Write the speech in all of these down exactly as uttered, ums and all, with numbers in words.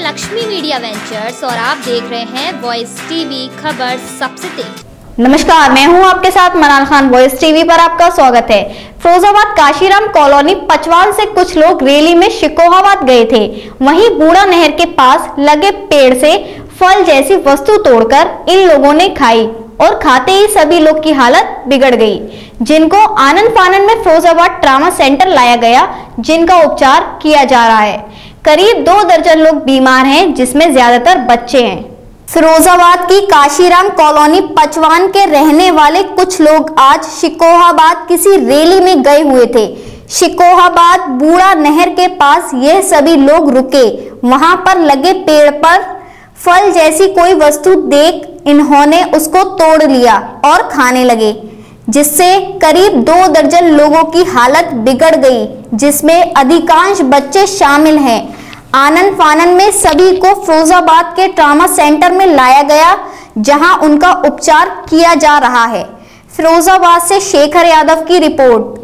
Lakshmi media ventures और आप देख रहे हैं वॉइस टीवी खबर सबसे तेज। नमस्कार, मैं हूं आपके साथ मनाल खान। वॉइस टीवी पर आपका स्वागत है। फिरोजाबाद काशीराम कॉलोनी पचवान से कुछ लोग रैली में शिकोहाबाद गए थे। वहीं बूढ़ा नहर के पास लगे पेड़ से फल जैसी वस्तु तोड़कर इन लोगों ने खाई और खाते ही सभी लोग की हालत बिगड़ गई, जिनको आनन फानन में फिरोजाबाद ट्रामा सेंटर लाया गया, जिनका उपचार किया जा रहा है। करीब दो दर्जन लोग बीमार हैं, जिसमें ज्यादातर बच्चे हैं। फिरोजाबाद की काशीराम कॉलोनी पचवान के रहने वाले कुछ लोग आज शिकोहाबाद किसी रैली में गए हुए थे। शिकोहाबाद बूढ़ा नहर के पास यह सभी लोग रुके। वहां पर लगे पेड़ पर फल जैसी कोई वस्तु देख इन्होंने उसको तोड़ लिया और खाने लगे, जिससे करीब दो दर्जन लोगों की हालत बिगड़ गई, जिसमें अधिकांश बच्चे शामिल हैं। आनन फानन में सभी को फिरोजाबाद के ट्रामा सेंटर में लाया गया, जहां उनका उपचार किया जा रहा है। फिरोजाबाद से शेखर यादव की रिपोर्ट।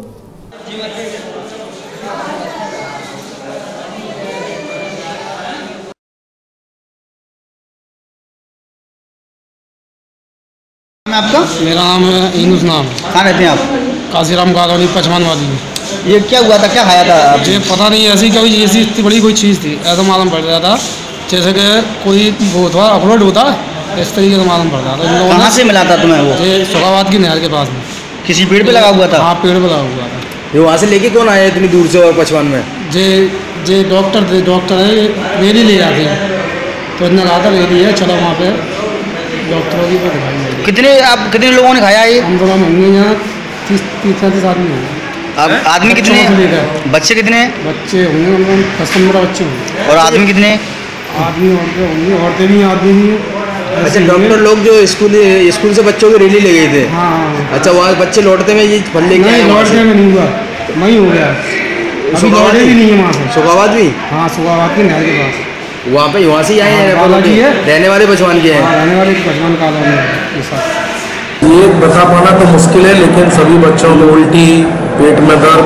आपका? मेरा नाम है इनुस नाम। कहाँ रहते हैं आप? काशीराम कॉलोनी पचवान वाली। ये क्या हुआ था, क्या खाया था? ये पता नहीं, ऐसी कोई ऐसी इतनी बड़ी कोई चीज़ थी, ऐसा मालूम पड़ रहा था जैसे कि कोई वो था अपलोड होता है, इस तरीके से मालूम पड़ रहा था। कहाँ से मिला था तुम्हें वो? ये शिकोहाबाद की नहर के पास में किसी पेड़ पे लगा हुआ था? हाँ, पेड़ पे लगा हुआ था। ये वहाँ से लेके कौन आया इतनी दूर से और पचवान में? जे जे डॉक्टर थे, डॉक्टर है रेली ले जाते हैं, तो इतना कहा था रेली है, चलो वहाँ पे डॉक्टरों की दिखाई। कितने आप कितने लोगों ने खाया ये? हम थोड़ा होंगे यहाँ तीस तीस पैंतीस आदमी होंगे। अब आदमी कितने हैं? बच्चे कितने हैं? बच्चे होंगे दस पंद्रह बच्चे होंगे। और आदमी कितने? आदमी औरतें होंगी, औरतें भी आदमी भी। अच्छा, डॉक्टर लोग जो स्कूल स्कूल से बच्चों की रैली ले गए थे? हाँ। अच्छा, वहाँ बच्चे लौटते में ये फल लेके आए? लौटने में नहीं हुआ, वहीं हो गया। अभी लौटे भी नहीं है वहाँ से। शिकोहाबाद भी? हाँ, शिकोहाबाद की नहर के पास। वहाँ पे वहाँ से आए हैं? बालाजी है, रहने वाले पचवान के हैं? रहने वाले पचवान कॉलोनी है। ये बता पाना तो मुश्किल है, लेकिन सभी बच्चों को उल्टी, पेट में दर्द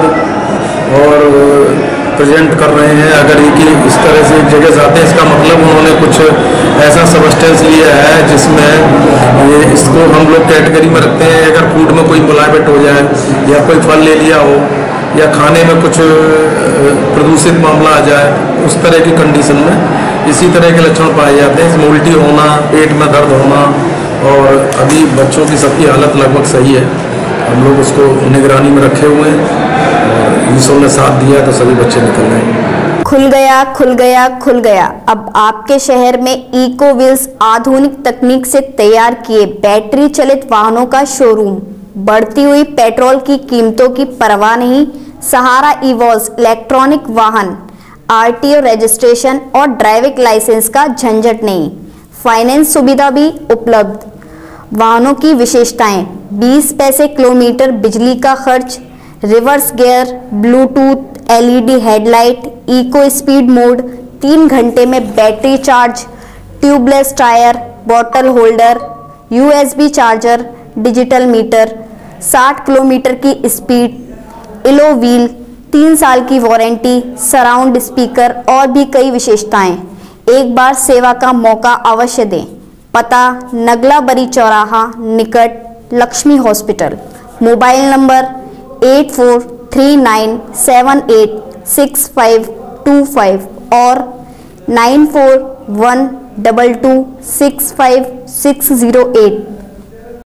और प्रेजेंट कर रहे हैं। अगर ये इस तरह से एक जगह जाते हैं, इसका मतलब उन्होंने कुछ ऐसा सब्सटेंस लिया है जिसमें ये इसको हम लोग कैटेगरी में रखते हैं। अगर फूड में कोई मिलावट हो जाए या कोई फल ले लिया हो या खाने में कुछ प्रदूषित मामला आ जाए, उस तरह की कंडीशन में इसी तरह के लक्षण पाए जाते हैं। इसमें उल्टी होना, पेट में दर्द होना, और अभी बच्चों की सबकी हालत लगभग सही है। हम लोग उसको निगरानी में रखे हुए हैं और ईश्वर ने साथ दिया तो सभी बच्चे निकल गए। खुल गया खुल गया खुल गया। अब आपके शहर में इको व्हील्स आधुनिक तकनीक से तैयार किए बैटरी चलित वाहनों का शोरूम। बढ़ती हुई पेट्रोल की कीमतों की परवाह नहीं। सहारा इवॉल्स इलेक्ट्रॉनिक वाहन, आरटीओ रजिस्ट्रेशन और ड्राइविंग लाइसेंस का झंझट नहीं। फाइनेंस सुविधा भी उपलब्ध। वाहनों की विशेषताएं: बीस पैसे किलोमीटर बिजली का खर्च, reverse gear, bluetooth, LED headlight, eco speed mode, तीन घंटे में battery charge, tubeless tyre, bottle holder, USB charger, digital meter, साठ किलोमीटर की स्पीड, इलो व्हील, तीन साल की वारंटी, सराउंड स्पीकर और भी कई विशेषताएं। एक बार सेवा का मौका अवश्य दें। पता: नगला बरी चौराहा निकट Lakshmi hospital. Mobile number eight four three nine seven eight six five two five और nine four one double two six five six zero eight.